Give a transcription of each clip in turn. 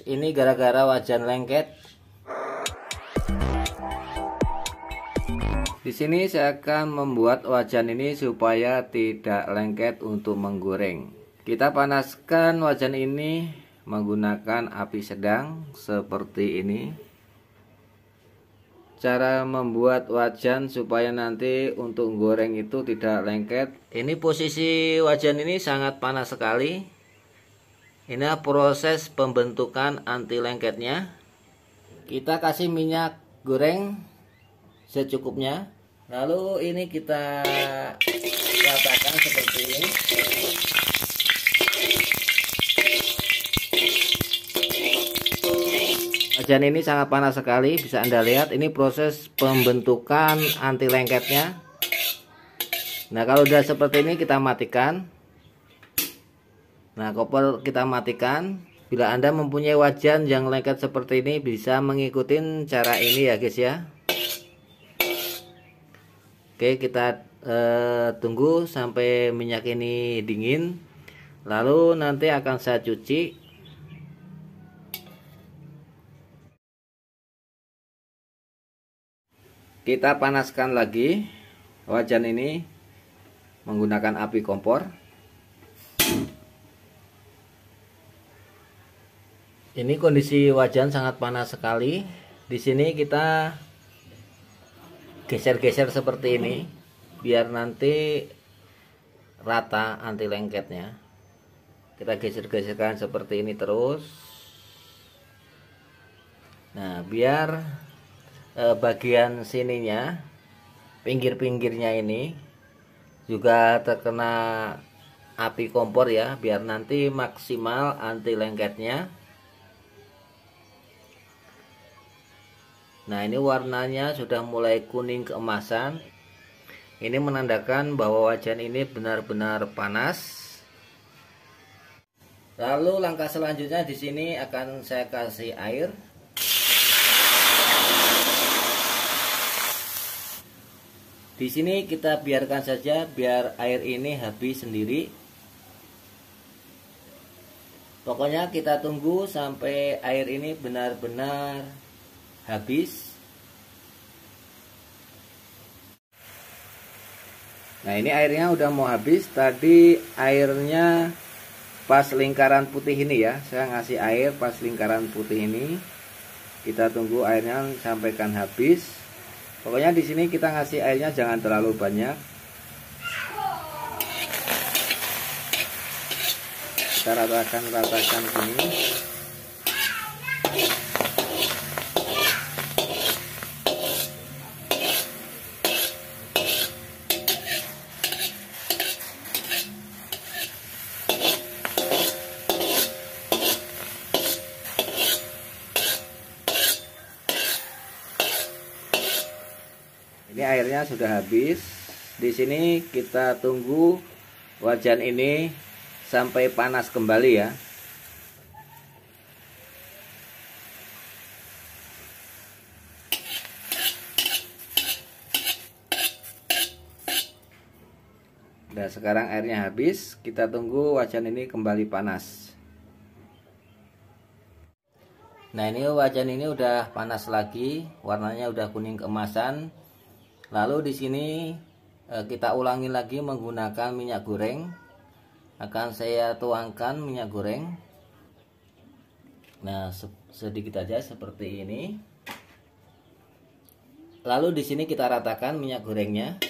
ini gara-gara wajan lengket. Di sini saya akan membuat wajan ini supaya tidak lengket untuk menggoreng. Kita panaskan wajan ini menggunakan api sedang seperti ini. Cara membuat wajan supaya nanti untuk goreng itu tidak lengket. Ini posisi wajan ini sangat panas sekali. Ini proses pembentukan anti lengketnya. Kita kasih minyak goreng secukupnya. Lalu ini kita ratakan seperti ini. Wajan ini sangat panas sekali, bisa Anda lihat. Ini proses pembentukan anti lengketnya. Nah, kalau sudah seperti ini kita matikan. Nah, kompor kita matikan. Bila Anda mempunyai wajan yang lengket seperti ini, bisa mengikuti cara ini ya guys ya. Oke, kita tunggu sampai minyak ini dingin. Lalu nanti akan saya cuci. Kita panaskan lagi wajan ini menggunakan api kompor. Ini kondisi wajan sangat panas sekali. Di sini kita geser-geser seperti ini biar nanti rata anti lengketnya. Kita geser-geserkan seperti ini terus. Nah, biar bagian sininya, pinggir-pinggirnya ini juga terkena api kompor ya, biar nanti maksimal anti lengketnya. Nah, ini warnanya sudah mulai kuning keemasan. Ini menandakan bahwa wajan ini benar-benar panas. Lalu langkah selanjutnya di sini akan saya kasih air. Di sini kita biarkan saja biar air ini habis sendiri. Pokoknya kita tunggu sampai air ini benar-benar habis. Nah, ini airnya udah mau habis. Tadi airnya pas lingkaran putih ini ya. Saya ngasih air pas lingkaran putih ini. Kita tunggu airnya sampaikan habis. Pokoknya di sini kita ngasih airnya jangan terlalu banyak. Kita ratakan sini. Ini airnya sudah habis. Di sini kita tunggu wajan ini sampai panas kembali ya. Nah, sekarang airnya habis. Kita tunggu wajan ini kembali panas. Nah, ini wajan ini udah panas lagi. Warnanya udah kuning keemasan. Lalu di sini kita ulangi lagi menggunakan minyak goreng. Akan saya tuangkan minyak goreng. Nah, sedikit aja seperti ini. Lalu di sini kita ratakan minyak gorengnya.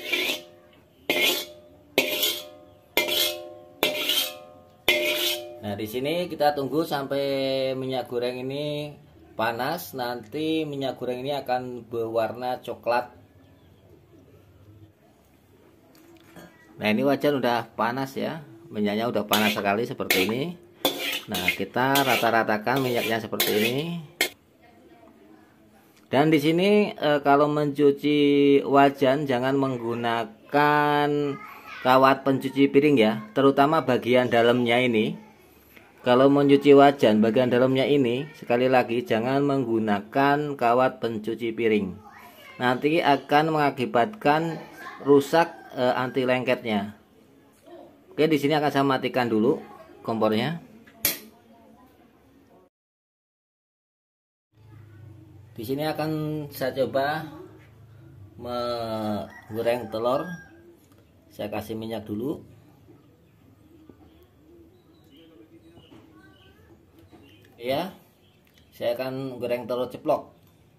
Nah, di sini kita tunggu sampai minyak goreng ini panas. Nanti minyak goreng ini akan berwarna coklat. Nah, ini wajan udah panas ya. Minyaknya udah panas sekali seperti ini. Nah, kita rata-ratakan minyaknya seperti ini. Dan di sini kalau mencuci wajan jangan menggunakan kawat pencuci piring ya, terutama bagian dalamnya ini. Kalau mencuci wajan bagian dalamnya ini, sekali lagi jangan menggunakan kawat pencuci piring. Nanti akan mengakibatkan rusak anti lengketnya. Oke, di sini akan saya matikan dulu kompornya. Di sini akan saya coba menggoreng telur. Saya kasih minyak dulu. Ya, saya akan goreng telur ceplok.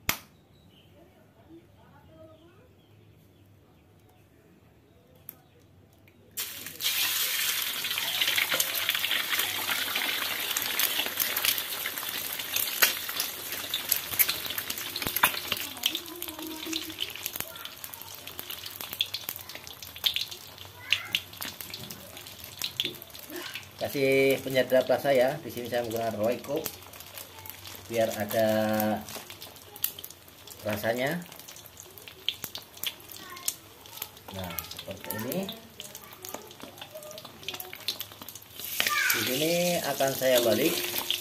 Kasih penyedap rasa ya. Di sini saya menggunakan Royco biar ada rasanya. Nah, seperti ini. Di sini akan saya balik.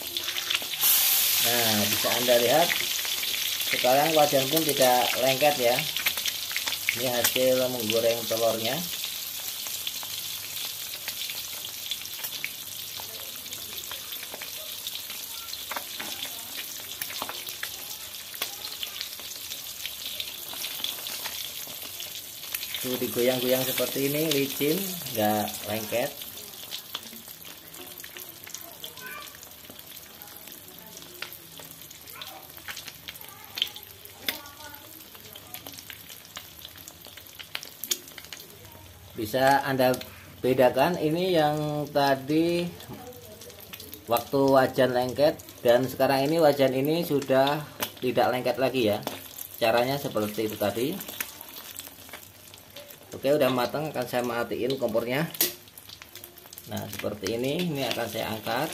Nah, bisa Anda lihat sekarang wajan pun tidak lengket ya. Ini hasil menggoreng telurnya. Tuh digoyang-goyang seperti ini, licin, nggak lengket. Bisa Anda bedakan ini yang tadi waktu wajan lengket dan sekarang ini wajan ini sudah tidak lengket lagi ya. Caranya seperti itu tadi. Oke, udah matang, akan saya matiin kompornya. Nah, seperti ini akan saya angkat.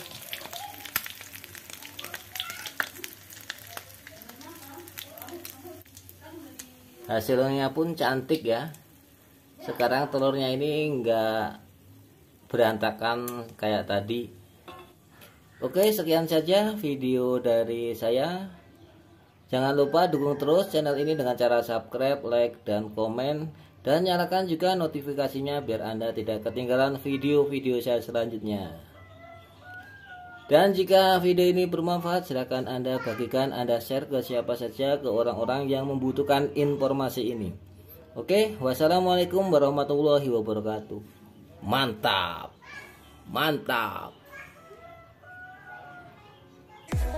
Hasilnya pun cantik ya. Sekarang telurnya ini enggak berantakan kayak tadi. Oke, sekian saja video dari saya. Jangan lupa dukung terus channel ini dengan cara subscribe, like, dan komen. Dan nyalakan juga notifikasinya biar Anda tidak ketinggalan video-video saya selanjutnya. Dan jika video ini bermanfaat, silahkan Anda bagikan, Anda share ke siapa saja, ke orang-orang yang membutuhkan informasi ini. Oke, wassalamualaikum warahmatullahi wabarakatuh. Mantap, mantap.